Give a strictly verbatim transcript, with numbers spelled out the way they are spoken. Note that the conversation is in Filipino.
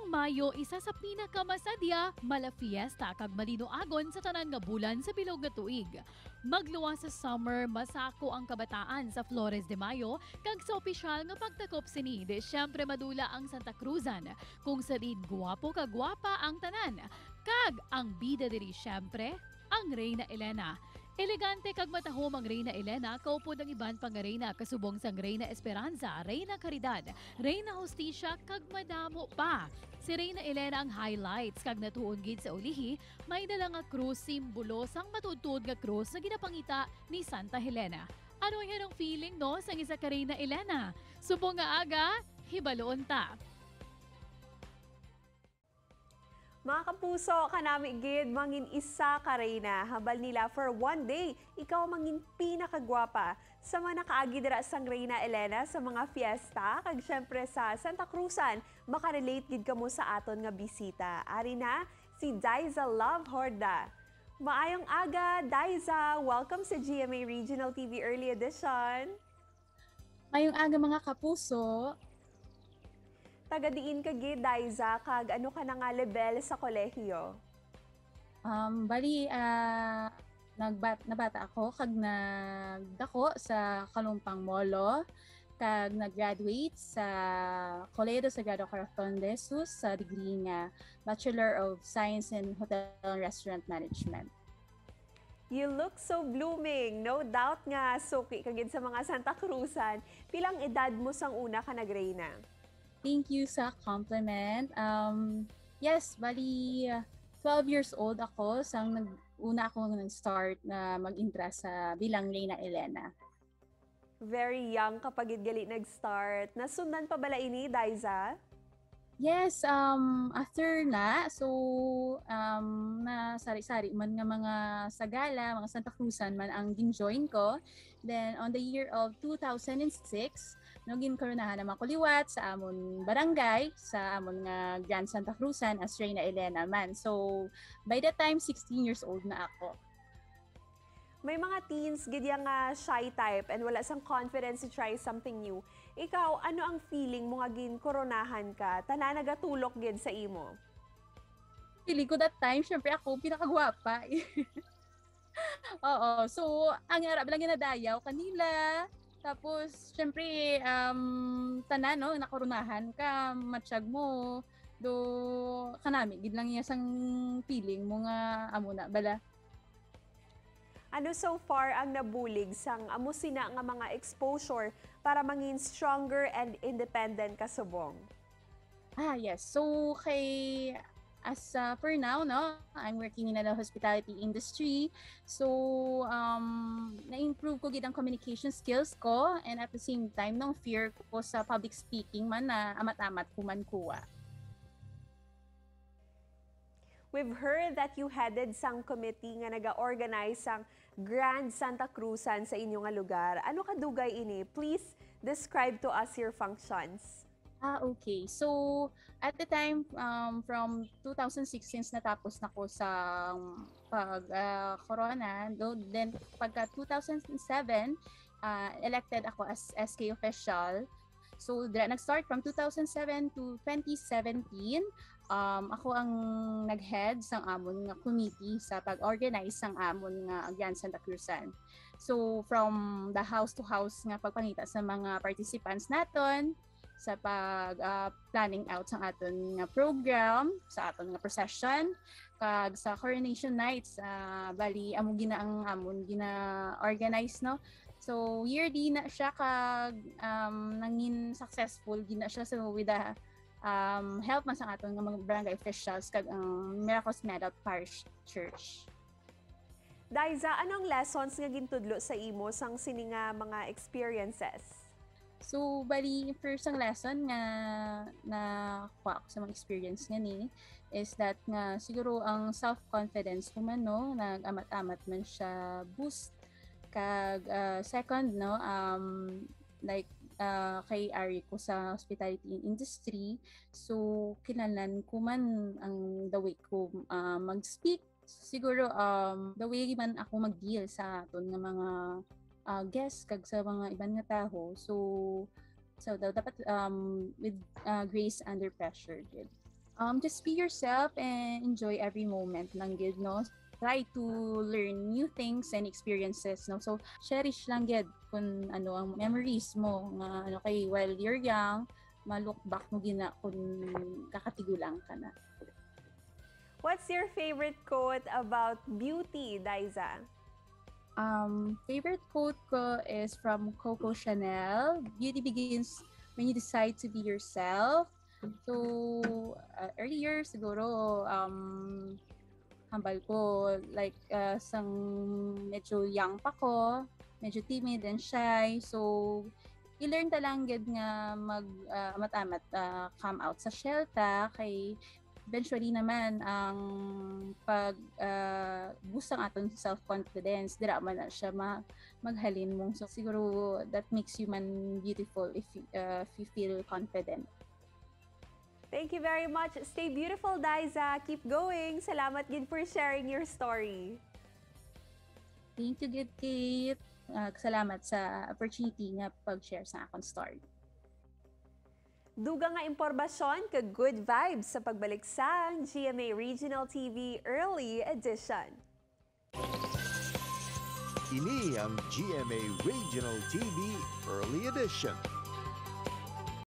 Mayo isa sa pinakamasadya, mala fiesta kag malinoagon sa tanan nga bulan sa bilog nga tuig. Magluwa sa summer, masako ang kabataan sa Flores de Mayo kag sa opisyal nga pagtakop sini, di syempre madula ang Santa Cruzan. Kung sa din guwapo kag gwapa ang tanan. Kag ang bida diri syempre, ang Reyna Elena. Elegante kag matahom ang Reyna Elena, kaupod ang iban pang Reyna kasubong sang Reyna Esperanza, Reyna Caridad, Reyna Justicia kag madamo pa. Si Reyna Elena ang highlights kag natuon gid sa ulihi, may dala nga krus simbolo sang matudtod nga krus na ginapangita ni Santa Helena. Ano ang feeling no sang isa ka Reyna Elena? Subong nga aga, hibaloon ta. Mga kapuso, kanami gid mangin isa ka Reyna. Habal nila for one day, ikaw mangin pinakagwapa. Sa mga nakaagi dira sang Reyna Elena sa mga fiesta, kag syempre sa Santa Cruzan, makarelate gid kamo sa aton nga bisita. Ari na, si Daiza Love Horda. Maayong aga, Daiza! Welcome sa G M A Regional T V Early Edition. Maayong aga mga kapuso. Taga-diin ka gid, Daiza, kag ano ka na nga level sa kolehiyo? Um, bali, uh, nagbat nabata ako kag nagdako sa Kalumpang Molo, kag nag-graduate sa Colegio Sagrado Corazon de Jesus sa degree nga Bachelor of Science in Hotel and Restaurant Management. You look so blooming. No doubt nga suki kagid sa mga Santa Cruzan. Pilang edad mo sang una ka nag-Reyna? Thank you sa compliment. Um, yes, bali twelve years old ako sang nag una ako nag-start na mag-interest sa bilang Reyna Elena. Very young kapag gali nag-start. Nasundan pa bala ini, Daiza? Yes, um, after na, so um, na sari-sari man nga mga sagala, mga Santa Cruzan man ang gin-join ko. Then on the year of two thousand six, no ginkaronahan naman ko liwat sa amon barangay, sa amon nga Grand Santa Cruzan as Reyna Elena man. So by that time, sixteen years old na ako. May mga teens gidya nga shy type and wala sang confidence to try something new. Ikaw, ano ang feeling mo nga gin koronahan ka? Tanan nagatulok gid sa imo? Feeling ko that time, syempre ako pinakagwapa. Oo, so ang harap lang ginadayaw kanila. Tapos syempre um tanan no nakoronahan ka, matsyag mo do kanami gid lang iya sang feeling mo nga amo na bala. Ano so far ang nabulig sang amo sina nga mga exposure para mangin stronger and independent ka subong? Ah, yes. So kay as uh, for now, no, I'm working in the hospitality industry. So um na-improve ko gid ang communication skills ko, and at the same time nang fear ko sa public speaking man na amat-amat kuman kuwa. We've heard that you headed sang committee nga naga-organize sang Grand Santa Cruzan sa inyong nga lugar. Ano kadugay ini? Please describe to us your functions. Ah, okay. So, at the time, um, from two thousand six, since natapos na ko sa um, pag-corona, uh, then pagka two thousand seven, uh, elected ako as S K official. So, nag-start from two thousand seven to twenty seventeen. Um, ako ang nag-head sang amon nga committee sa pag-organize sang amon nga Grand Santa Cruzan. So, from the house to house nga pagpangita sa mga participants naton, sa pag uh, planning out sa aton nga program, sa aton nga procession, kag sa coronation nights, uh, bali amo gina ang amon gina-organize no. So yearly na siya kag um, nangin successful gina siya so with the um, help man sa aton nga mga barangay officials kag ang um, Miracles Medal Parish Church. Daiza, anong lessons nga gintudlo sa imo sang sini nga mga experiences? So, bali, first ang lesson nga na kuha ko sa mga experience nga ni is that nga siguro ang self-confidence ko man, no, nag-amat-amat man siya boost. Kag uh, second, no, um, like uh, kay Ari ko sa hospitality industry, so kinalan ko man ang the way ko uh, mag-speak. Siguro um, the way man ako mag-deal sa aton nga mga Uh, guests kag sa mga ibang nga taho, so so dapat um with uh, grace under pressure gid. Um, just be yourself and enjoy every moment lang gid, no? Try to learn new things and experiences, no? So, cherish lang gid kung ano ang memories mo nga ano kay while you're young, ma-look back mo gina kung kakatigulang ka na. What's your favorite quote about beauty, Daiza? Um, favorite quote ko is from Coco Chanel. Beauty begins when you decide to be yourself. So, uh, earlier siguro, um, hambal ko, like, uh, sang medyo young pa ko, medyo timid and shy. So, i-learn ta lang gid nga mag uh, amat-amat uh, come out sa shell ta kay eventually naman ang pag uh, boost ang aton self-confidence dira man na siya ma maghalin mong, so siguro that makes you man beautiful if you, uh, if you feel confident. Thank you very much. Stay beautiful, Daiza. Keep going. Salamat din for sharing your story. Thank you, good Kate. Uh, salamat sa opportunity nga pag-share sa akong story. Duga nga impormasyon kag good vibes sa pagbalik sa G M A Regional T V Early Edition. Ini ang G M A Regional T V Early Edition.